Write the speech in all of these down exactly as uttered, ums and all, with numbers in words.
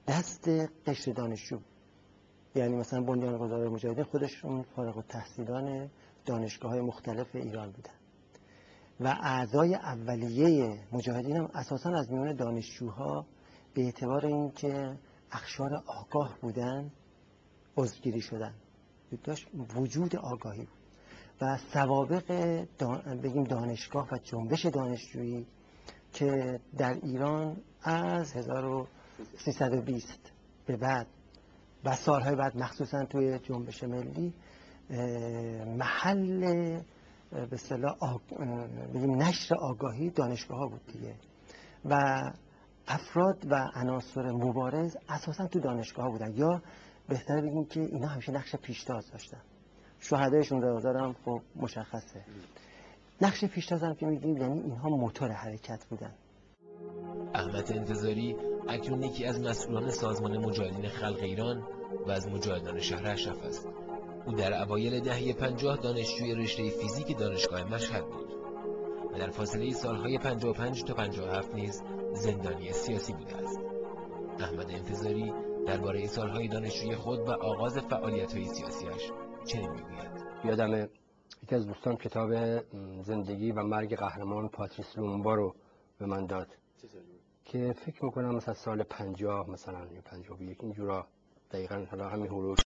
دست قشر دانشجو، یعنی مثلا بنیانگذار مجاهدین خودشون فارغ التحصیلان دانشگاه‌های مختلف ایران بودن و اعضای اولیه مجاهدین هم اساساً از میان دانشجوها به اعتبار اینکه اقشار آگاه بودن عضوگیری شدن. داشت وجود آگاهی بود و سوابق دان... بگیم دانشگاه و جنبش دانشجویی که در ایران از هزار و سیصد و بیست به بعد و سالهای بعد مخصوصا توی جنبش ملی محل به اصطلاح آگ... بگیم نشر آگاهی دانشگاه ها بود دیگه و افراد و عناصر مبارز اساسا تو دانشگاه ها بودن، یا بهتره بگیم که اینا همیشه نقش پیشتاز داشتن. شهدای شانزده هزار هم خب مشخصه. نقش پیشتاز هم که میگیم یعنی اینها موتور حرکت بودن. احمد انتظاری اکنون یکی از مسئولان سازمان مجاهدین خلق ایران و از مجاهدان شهر اشرف است. او در اوایل دهه پنجاه دانشجوی رشته فیزیک دانشگاه مشهد بود و در فاصله سالهای پنجاه و پنج تا پنجاه و هفت نیز زندانی سیاسی بوده است. احمد انتظاری درباره سالهای دانشجویی خود و آغاز فعالیت‌های سیاسیش چنین میگوید: یادم یکی از دوستان کتاب زندگی و مرگ قهرمان پاتریس لومبا رو به من داد که فکر میکنم مثلا سال پنجاه مثلا یا پنجاه و یک اینجورا دقیقاً حالا همین حروف.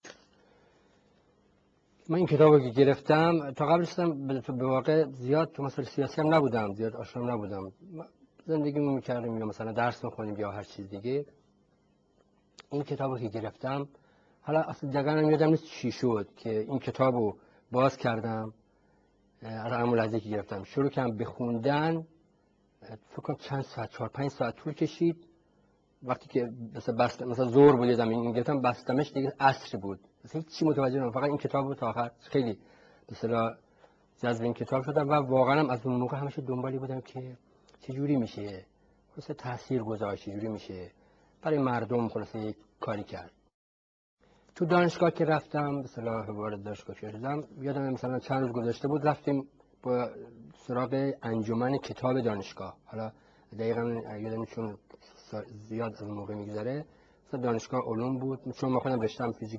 من این کتاب رو که گرفتم تا قبلش به واقع زیاد تو مسائل سیاسی هم نبودم، زیاد آشنا نبودم، زندگیمو میکردیم یا مثلا درس میخونیم یا هر چیز دیگه. این کتاب رو که گرفتم حالا اصلا دقیقاً هم یادم نیست چی شد که این کتاب رو باز کردم، از همون لحظه که گرفتم شروع کردم به خوندن. فکر کنم چند ساعت چهار پنج ساعت طول کشید. وقتی که مثلا بست مثلا ظهر بود یادم این گرفتم بستمش دیگه عصر بود، مثلا هیچ چی متوجه نشدم، فقط این کتاب رو تا آخر خیلی به اصطلاح جذب این کتاب شدم و واقعا هم از اون موقع همیشه دنبالی بودم که چه جوری میشه خلاص تاثیر گذاشت، چه جوری میشه برای مردم خلاص یک کاری کرد. تو دانشگاه که رفتم به اصطلاح وارد دانشگاه شدم یادم مثلا چند روز گذشته بود رفتیم با سراغ انجمن کتاب دانشگاه. حالا دقیقاً یادم چون زیاد از اون موقع میگذره، دانشگاه علوم بود چون من خودم رشته‌ام فیزیک